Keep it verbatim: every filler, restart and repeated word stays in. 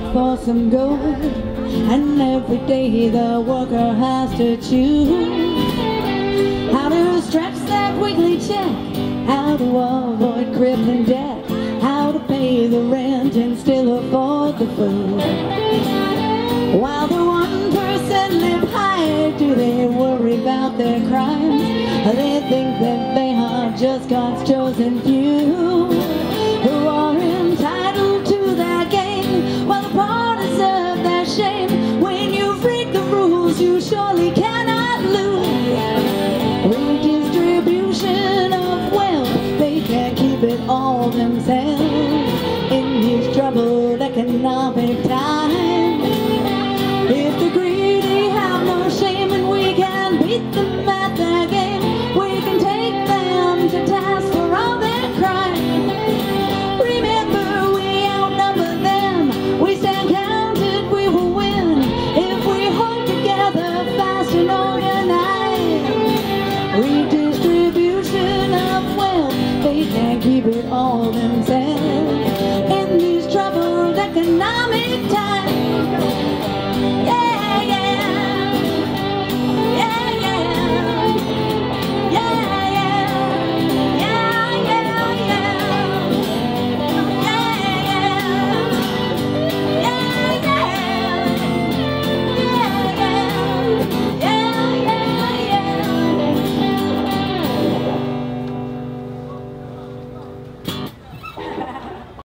for some gold, and every day the worker has to choose how to stretch that weekly check, how to avoid crippling debt, how to pay the rent and still afford the food. While the one percent live higher, do they worry about their crimes? They think that they are just God's chosen few, who are entitled to their gain, while the poor deserve their shame. When you break the rules, you surely cannot lose. Redistribution of wealth, they can't keep it all themselves in these troubled economic times. If the greedy have no shame and we can beat them at their game, we can take them to task for all their crimes. Remember, we outnumber them, we stand counted, we will win if we hold together fast and organized. Redistribution of wealth, they can't keep it all themselves